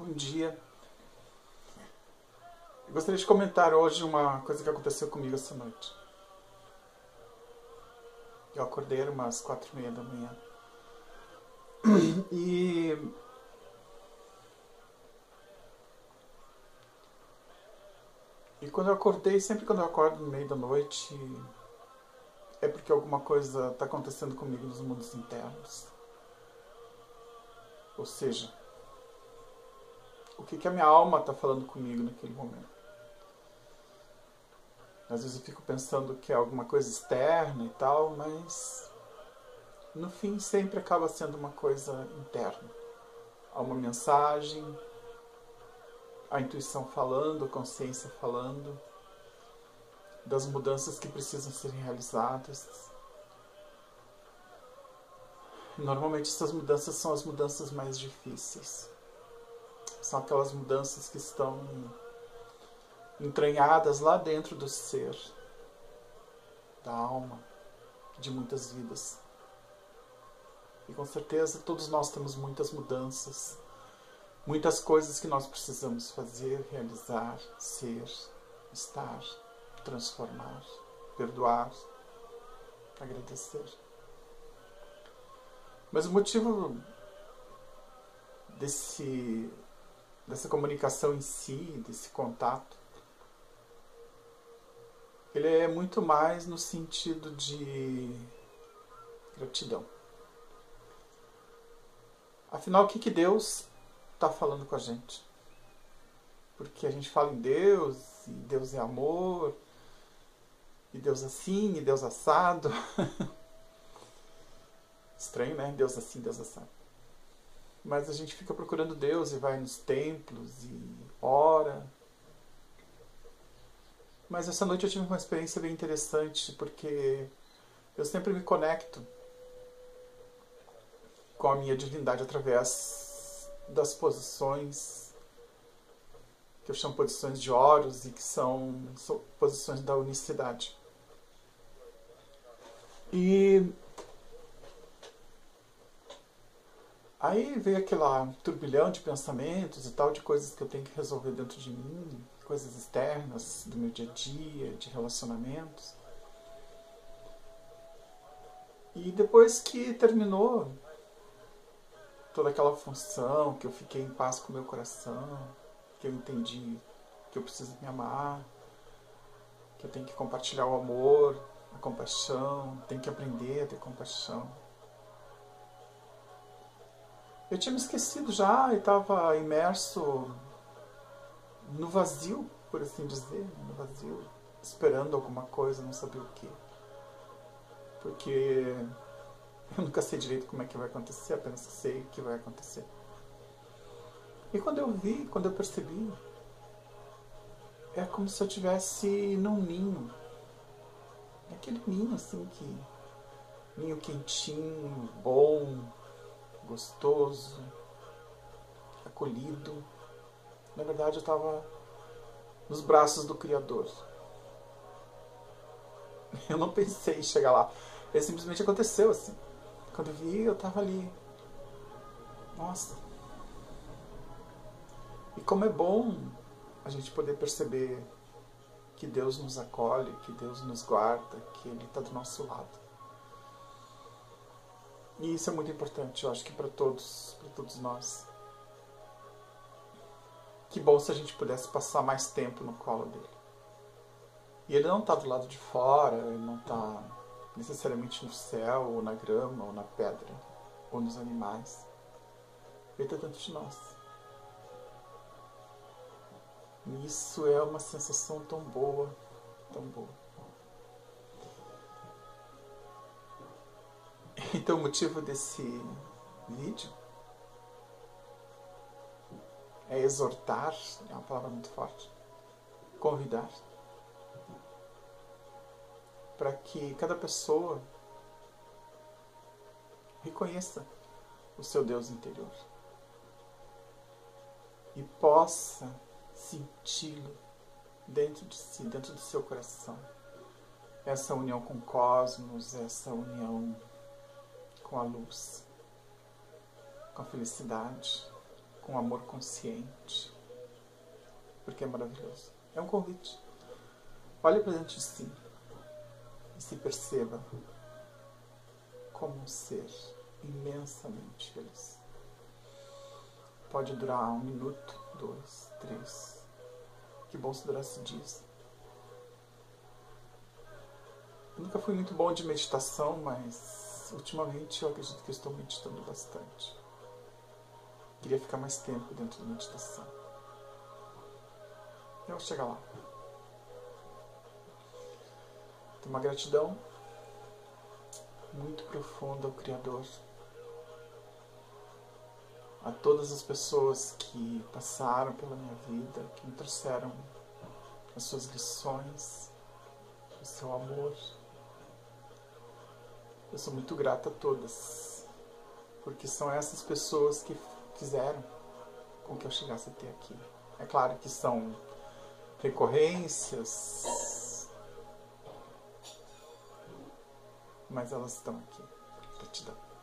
Bom dia. Eu gostaria de comentar hoje uma coisa que aconteceu comigo essa noite. Eu acordei umas 4:30 da manhã. E quando eu acordei, sempre quando eu acordo no meio da noite, é porque alguma coisa está acontecendo comigo nos mundos internos. Ou seja, o que a minha alma está falando comigo naquele momento. Às vezes eu fico pensando que é alguma coisa externa e tal, mas no fim sempre acaba sendo uma coisa interna. Há uma mensagem, a intuição falando, a consciência falando, das mudanças que precisam ser realizadas. Normalmente essas mudanças são as mudanças mais difíceis. São aquelas mudanças que estão entranhadas lá dentro do ser, da alma, de muitas vidas. E com certeza todos nós temos muitas mudanças, muitas coisas que nós precisamos fazer, realizar, ser, estar, transformar, perdoar, agradecer. Mas o motivo dessa comunicação em si, desse contato, ele é muito mais no sentido de gratidão. Afinal, o que Deus está falando com a gente? Porque a gente fala em Deus, e Deus é amor, e Deus assim, e Deus assado. Estranho, né? Deus assim, Deus assado. Mas a gente fica procurando Deus e vai nos templos e ora. Mas essa noite eu tive uma experiência bem interessante, porque eu sempre me conecto com a minha divindade através das posições que eu chamo posições de Horus e que são posições da unicidade. E aí veio aquele turbilhão de pensamentos e tal, de coisas que eu tenho que resolver dentro de mim, coisas externas do meu dia a dia, de relacionamentos. E depois que terminou toda aquela função, que eu fiquei em paz com o meu coração, que eu entendi que eu preciso me amar, que eu tenho que compartilhar o amor, a compaixão, tenho que aprender a ter compaixão. Eu tinha me esquecido já e estava imerso no vazio, por assim dizer, no vazio, esperando alguma coisa, não sabia o que. Porque eu nunca sei direito como é que vai acontecer, apenas sei o que vai acontecer. E quando eu percebi, é como se eu estivesse num ninho. Aquele ninho assim ninho quentinho, bom, gostoso, acolhido. Na verdade eu estava nos braços do Criador. Eu não pensei em chegar lá. Ele simplesmente aconteceu assim. Quando eu vi, eu estava ali. Nossa. E como é bom a gente poder perceber que Deus nos acolhe, que Deus nos guarda, que Ele está do nosso lado. E isso é muito importante, eu acho que para todos nós. Que bom se a gente pudesse passar mais tempo no colo dele. E ele não está do lado de fora, ele não está necessariamente no céu, ou na grama, ou na pedra, ou nos animais. Ele está dentro de nós. E isso é uma sensação tão boa, tão boa. Então o motivo desse vídeo é exortar, é uma palavra muito forte, convidar, para que cada pessoa reconheça o seu Deus interior e possa senti-lo dentro de si, dentro do seu coração. Essa união com o cosmos, essa união com a luz, com a felicidade, com amor consciente, porque é maravilhoso. É um convite. Olhe para dentro de si e se perceba como um ser imensamente feliz. Pode durar 1 minuto, 2, 3. Que bom se durasse dias. Eu nunca fui muito bom de meditação, mas ultimamente eu acredito que eu estou meditando bastante. Queria ficar mais tempo dentro da meditação. Eu vou chegar lá. Tenho uma gratidão muito profunda ao Criador, a todas as pessoas que passaram pela minha vida, que me trouxeram as suas lições, o seu amor. Eu sou muito grata a todas, porque são essas pessoas que fizeram com que eu chegasse até aqui. É claro que são recorrências, mas elas estão aqui. Gratidão.